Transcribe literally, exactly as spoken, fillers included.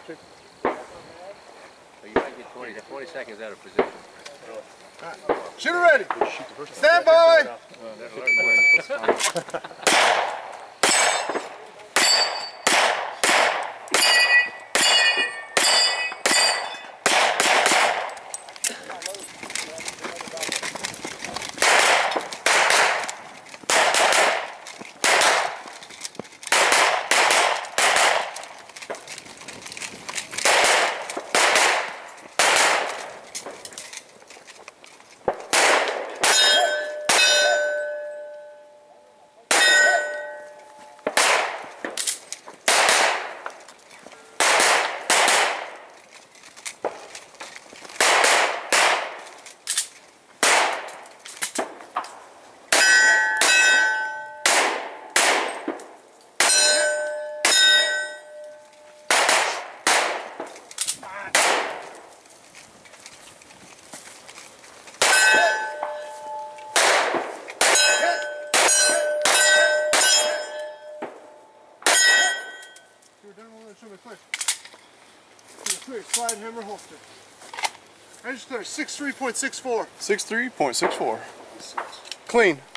holstered. So you might get twenty, twenty seconds out of position. Right. Shooter ready. Stand by. Slide hammer holster. Register six three point six four. six three point six four. Clean.